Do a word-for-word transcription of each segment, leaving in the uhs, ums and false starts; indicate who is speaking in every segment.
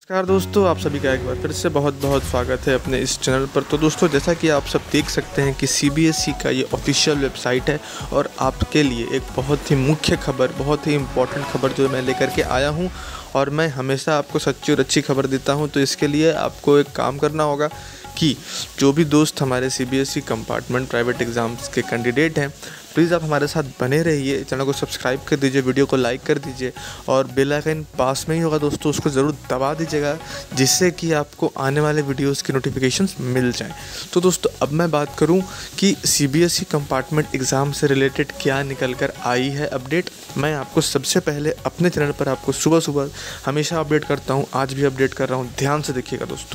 Speaker 1: नमस्कार दोस्तों, आप सभी का एक बार फिर से बहुत बहुत स्वागत है अपने इस चैनल पर। तो दोस्तों, जैसा कि आप सब देख सकते हैं कि सी बी एस ई का ये ऑफिशियल वेबसाइट है और आपके लिए एक बहुत ही मुख्य खबर, बहुत ही इम्पोर्टेंट खबर जो मैं लेकर के आया हूँ। और मैं हमेशा आपको सच्ची और अच्छी खबर देता हूँ, तो इसके लिए आपको एक काम करना होगा कि जो भी दोस्त हमारे C B S E compartment private exams के कैंडिडेट हैं, प्लीज़ आप हमारे साथ बने रहिए। चैनल को सब्सक्राइब कर दीजिए, वीडियो को लाइक कर दीजिए और बेल आइकन पास में ही होगा दोस्तों, उसको ज़रूर दबा दीजिएगा, जिससे कि आपको आने वाले वीडियोस की नोटिफिकेशंस मिल जाएं। तो दोस्तों, अब मैं बात करूं कि C B S E compartment exam से रिलेटेड क्या निकल कर आई है अपडेट। मैं आपको सबसे पहले अपने चैनल पर आपको सुबह सुबह हमेशा अपडेट करता हूँ, आज भी अपडेट कर रहा हूँ। ध्यान से देखिएगा दोस्तों।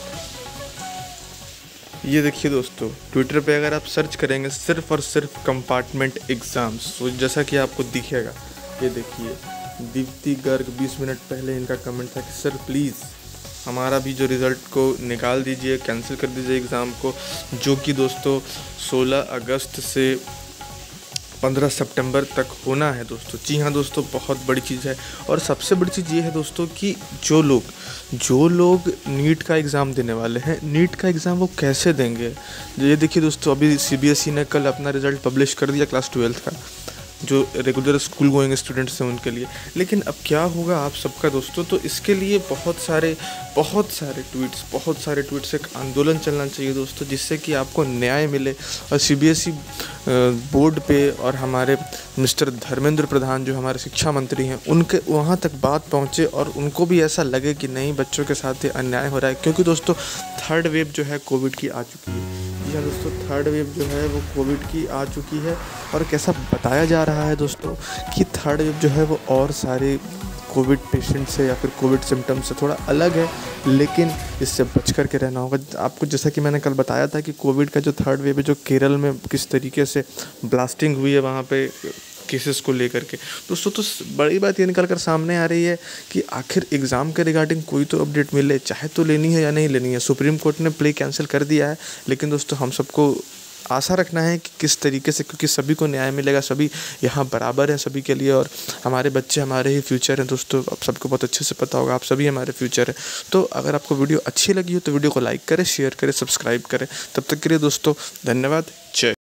Speaker 1: ये देखिए दोस्तों, ट्विटर पे अगर आप सर्च करेंगे सिर्फ और सिर्फ कंपार्टमेंट एग्ज़ाम्स, तो जैसा कि आपको दिखेगा, ये देखिए दीप्ति गर्ग बीस मिनट पहले इनका कमेंट था कि सर प्लीज़ हमारा भी जो रिज़ल्ट को निकाल दीजिए, कैंसिल कर दीजिए एग्ज़ाम को, जो कि दोस्तों सोलह अगस्त से पंद्रह सितंबर तक होना है दोस्तों। जी हाँ दोस्तों, बहुत बड़ी चीज़ है। और सबसे बड़ी चीज़ ये है दोस्तों कि जो लोग जो लोग नीट का एग्ज़ाम देने वाले हैं, नीट का एग्ज़ाम वो कैसे देंगे। ये देखिए दोस्तों, अभी सी बी एस ई ने कल अपना रिज़ल्ट पब्लिश कर दिया क्लास ट्वेल्थ का, जो रेगुलर स्कूल गोइंग स्टूडेंट्स हैं उनके लिए। लेकिन अब क्या होगा आप सबका दोस्तों, तो इसके लिए बहुत सारे बहुत सारे ट्वीट्स बहुत सारे ट्वीट्स एक आंदोलन चलना चाहिए दोस्तों, जिससे कि आपको न्याय मिले और C B S E board पे और हमारे मिस्टर धर्मेंद्र प्रधान जो हमारे शिक्षा मंत्री हैं, उनके वहाँ तक बात पहुँचे और उनको भी ऐसा लगे कि नहीं, बच्चों के साथ ये अन्याय हो रहा है। क्योंकि दोस्तों थर्ड वेव जो है कोविड की आ चुकी है। जी हाँ दोस्तों, थर्ड वेव जो है वो कोविड की आ चुकी है। और कैसा बताया जा रहा है दोस्तों कि थर्ड वेव जो है वो और सारे कोविड पेशेंट से या फिर कोविड सिम्टम्स से थोड़ा अलग है, लेकिन इससे बच कर के रहना होगा। आपको जैसा कि मैंने कल बताया था कि कोविड का जो थर्ड वेव है, जो केरल में किस तरीके से ब्लास्टिंग हुई है वहाँ पे केसेस को लेकर के, दोस्तों तो बड़ी बात ये निकल कर सामने आ रही है कि आखिर एग्ज़ाम के रिगार्डिंग कोई तो अपडेट मिले, चाहे तो लेनी है या नहीं लेनी है। सुप्रीम कोर्ट ने प्ले कैंसिल कर दिया है, लेकिन दोस्तों हम सबको आशा रखना है कि किस तरीके से, क्योंकि सभी को न्याय मिलेगा, सभी यहाँ बराबर हैं सभी के लिए, और हमारे बच्चे हमारे ही फ्यूचर हैं दोस्तों। आप सबको बहुत अच्छे से पता होगा, आप सभी हमारे फ्यूचर हैं। तो अगर आपको वीडियो अच्छी लगी हो तो वीडियो को लाइक करें, शेयर करें, सब्सक्राइब करें। तब तक के लिए दोस्तों धन्यवाद। जय